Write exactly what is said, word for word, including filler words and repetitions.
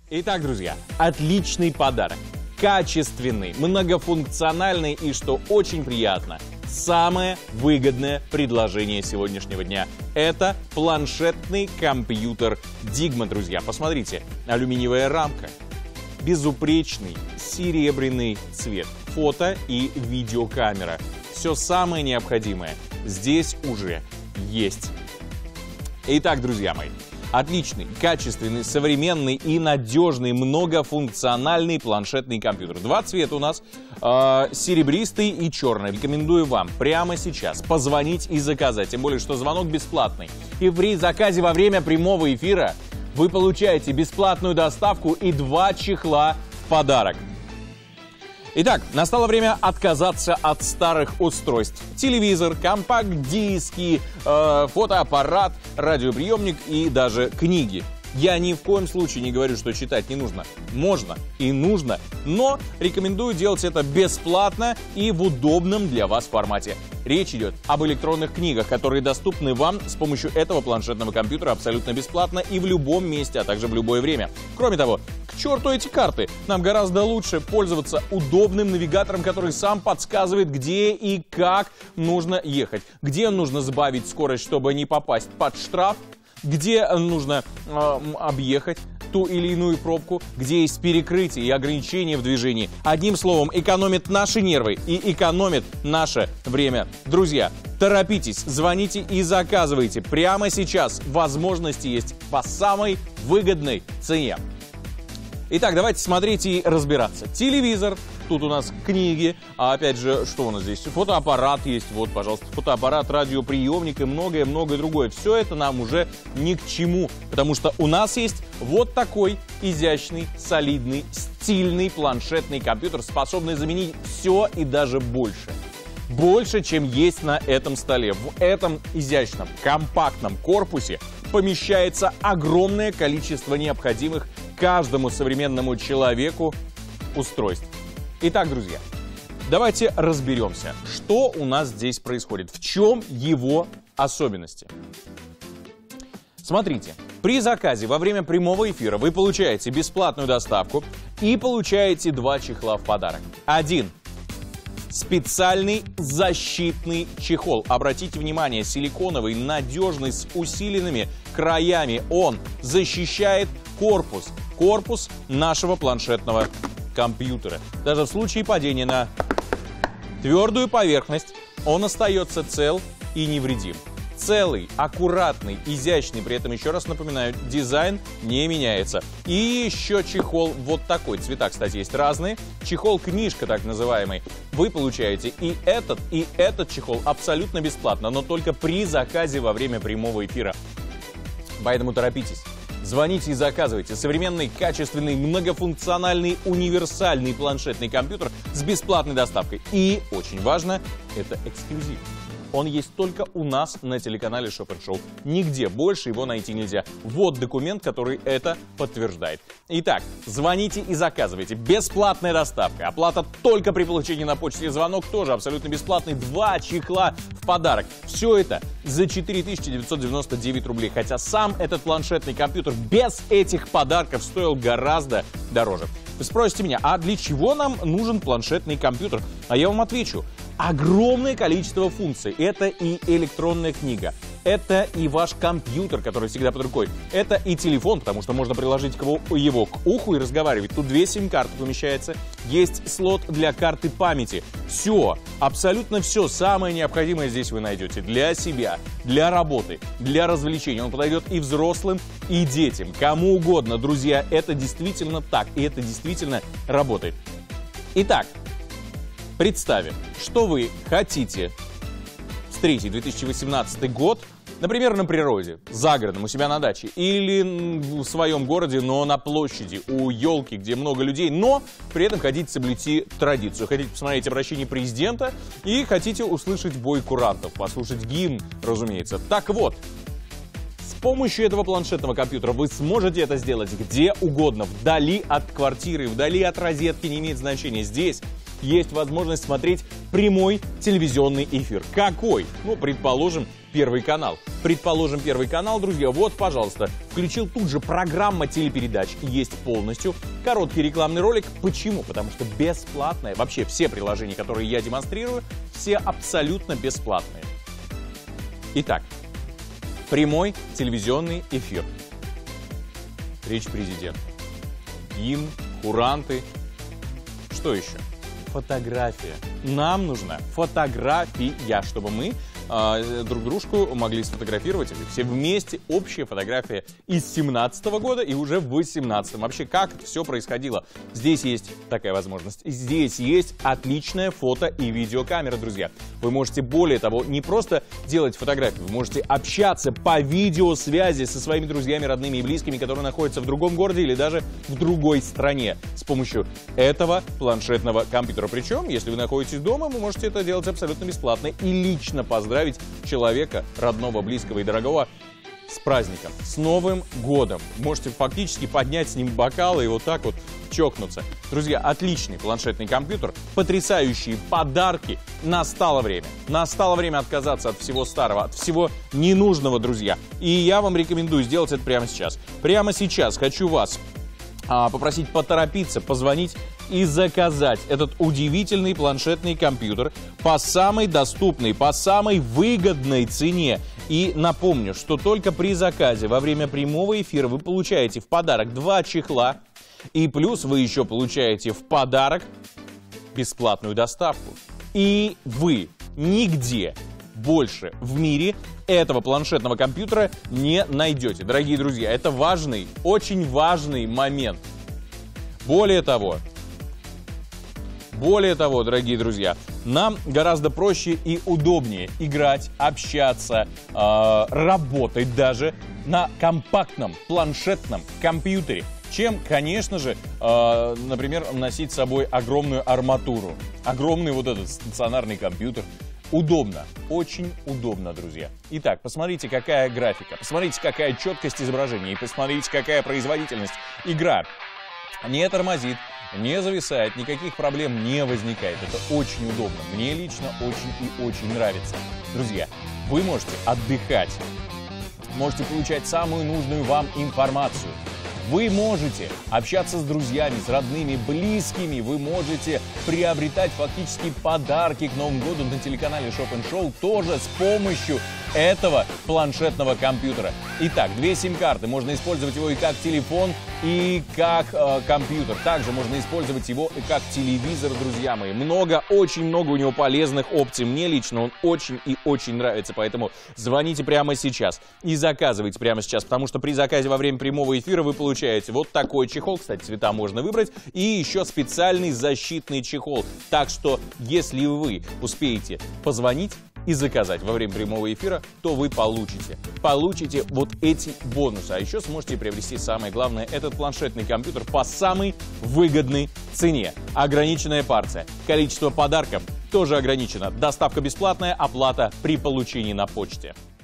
Итак, друзья, отличный подарок. Качественный, многофункциональный и, что очень приятно, самое выгодное предложение сегодняшнего дня. Это планшетный компьютер Digma, друзья. Посмотрите, алюминиевая рамка, безупречный серебряный цвет, фото и видеокамера. Все самое необходимое здесь уже есть. Итак, друзья мои, отличный, качественный, современный и надежный многофункциональный планшетный компьютер. Два цвета у нас, э, серебристый и черный. Рекомендую вам прямо сейчас позвонить и заказать, тем более, что звонок бесплатный. И при заказе во время прямого эфира вы получаете бесплатную доставку и два чехла в подарок. Итак, настало время отказаться от старых устройств. Телевизор, компакт-диски, э, фотоаппарат, радиоприемник и даже книги. Я ни в коем случае не говорю, что читать не нужно. Можно и нужно, но рекомендую делать это бесплатно и в удобном для вас формате. Речь идет об электронных книгах, которые доступны вам с помощью этого планшетного компьютера абсолютно бесплатно и в любом месте, а также в любое время. Кроме того, к черту эти карты. Нам гораздо лучше пользоваться удобным навигатором, который сам подсказывает, где и как нужно ехать. Где нужно сбавить скорость, чтобы не попасть под штраф. Где нужно э, объехать ту или иную пробку, где есть перекрытие и ограничения в движении. Одним словом, экономит наши нервы и экономит наше время. Друзья, торопитесь, звоните и заказывайте. Прямо сейчас возможности есть по самой выгодной цене. Итак, давайте смотреть и разбираться. Телевизор, тут у нас книги, а опять же, что у нас здесь? Фотоаппарат есть, вот, пожалуйста, фотоаппарат, радиоприемник и многое-многое другое. Все это нам уже ни к чему, потому что у нас есть вот такой изящный, солидный, стильный планшетный компьютер, способный заменить все и даже больше. Больше, чем есть на этом столе. В этом изящном, компактном корпусе помещается огромное количество необходимых каждому современному человеку устройств. Итак, друзья, давайте разберемся, что у нас здесь происходит, в чем его особенности. Смотрите, при заказе во время прямого эфира вы получаете бесплатную доставку и получаете два чехла в подарок. Один. Специальный защитный чехол. Обратите внимание, силиконовый, надежный, с усиленными краями. Он защищает корпус. Корпус нашего планшетного компьютера. Даже в случае падения на твердую поверхность он остается цел и невредим. Целый, аккуратный, изящный, при этом, еще раз напоминаю, дизайн не меняется. И еще чехол вот такой. Цвета, кстати, есть разные. Чехол-книжка, так называемый. Вы получаете и этот, и этот чехол абсолютно бесплатно, но только при заказе во время прямого эфира. Поэтому торопитесь. Звоните и заказывайте современный, качественный, многофункциональный, универсальный планшетный компьютер с бесплатной доставкой. И, очень важно, это эксклюзив. Он есть только у нас на телеканале Shop энд Show. Нигде больше его найти нельзя. Вот документ, который это подтверждает. Итак, звоните и заказывайте. Бесплатная доставка. Оплата только при получении на почте. Звонок тоже абсолютно бесплатный. Два чехла в подарок. Все это за четыре тысячи девятьсот девяносто девять рублей. Хотя сам этот планшетный компьютер без этих подарков стоил гораздо дороже. Вы спросите меня, а для чего нам нужен планшетный компьютер? А я вам отвечу. Огромное количество функций. Это и электронная книга, это и ваш компьютер, который всегда под рукой, это и телефон, потому что можно приложить его к уху и разговаривать. Тут две сим-карты помещается, есть слот для карты памяти. Все, абсолютно все самое необходимое здесь вы найдете для себя, для работы, для развлечений. Он подойдет и взрослым, и детям, кому угодно. Друзья, это действительно так, и это действительно работает. Итак, представим, что вы хотите встретить две тысячи восемнадцатый год, например, на природе, за городом, у себя на даче, или в своем городе, но на площади, у елки, где много людей, но при этом хотите соблюсти традицию. Хотите посмотреть обращение президента и хотите услышать бой курантов, послушать гимн, разумеется. Так вот, с помощью этого планшетного компьютера вы сможете это сделать где угодно, вдали от квартиры, вдали от розетки, не имеет значения. Здесь есть возможность смотреть прямой телевизионный эфир. Какой? Ну, предположим, Первый канал. Предположим, Первый канал, друзья, вот, пожалуйста, включил тут же программа телепередач. Есть полностью короткий рекламный ролик. Почему? Потому что бесплатное. Вообще все приложения, которые я демонстрирую, все абсолютно бесплатные. Итак, прямой телевизионный эфир. Речь президента. Гимн, куранты. Что еще? Фотография. Нам нужна фотография, чтобы мы э, друг дружку могли сфотографировать. Все вместе общая фотография из семнадцатого года и уже в восемнадцатом. Вообще, как это все происходило? Здесь есть такая возможность. Здесь есть отличная фото и видеокамера, друзья. Вы можете, более того, не просто делать фотографии, вы можете общаться по видеосвязи со своими друзьями, родными и близкими, которые находятся в другом городе или даже в другой стране с помощью этого планшетного компьютера. Причем, если вы находитесь дома, вы можете это делать абсолютно бесплатно и лично поздравить человека, родного, близкого и дорогого, с праздником, с Новым годом. Можете фактически поднять с ним бокалы и вот так вот чокнуться. Друзья, отличный планшетный компьютер, потрясающие подарки. Настало время. Настало время отказаться от всего старого, от всего ненужного, друзья. И я вам рекомендую сделать это прямо сейчас. Прямо сейчас хочу вас а, попросить поторопиться, позвонить и заказать этот удивительный планшетный компьютер по самой доступной, по самой выгодной цене. И напомню, что только при заказе во время прямого эфира вы получаете в подарок два чехла, и плюс вы еще получаете в подарок бесплатную доставку. И вы нигде больше в мире этого планшетного компьютера не найдете. Дорогие друзья, это важный, очень важный момент. Более того, Более того, дорогие друзья, нам гораздо проще и удобнее играть, общаться, э, работать даже на компактном планшетном компьютере, чем, конечно же, э, например, носить с собой огромную арматуру, огромный вот этот стационарный компьютер. Удобно, очень удобно, друзья. Итак, посмотрите, какая графика, посмотрите, какая четкость изображения и посмотрите, какая производительность. Игра не тормозит, не зависает, никаких проблем не возникает. Это очень удобно. Мне лично очень и очень нравится. Друзья, вы можете отдыхать, можете получать самую нужную вам информацию. Вы можете общаться с друзьями, с родными, близкими. Вы можете приобретать фактически подарки к Новому году на телеканале Shop and Show тоже с помощью этого планшетного компьютера. Итак, две сим-карты. Можно использовать его и как телефон, и как э, компьютер. Также можно использовать его и как телевизор, друзья мои. Много, очень много у него полезных опций. Мне лично он очень и очень нравится. Поэтому звоните прямо сейчас и заказывайте прямо сейчас. Потому что при заказе во время прямого эфира вы получаете вот такой чехол. Кстати, цвета можно выбрать. И еще специальный защитный чехол. Так что, если вы успеете позвонить и заказать во время прямого эфира, то вы получите. Получите вот эти бонусы. А еще сможете приобрести, самое главное, этот планшетный компьютер по самой выгодной цене. Ограниченная партия. Количество подарков тоже ограничено. Доставка бесплатная, оплата при получении на почте.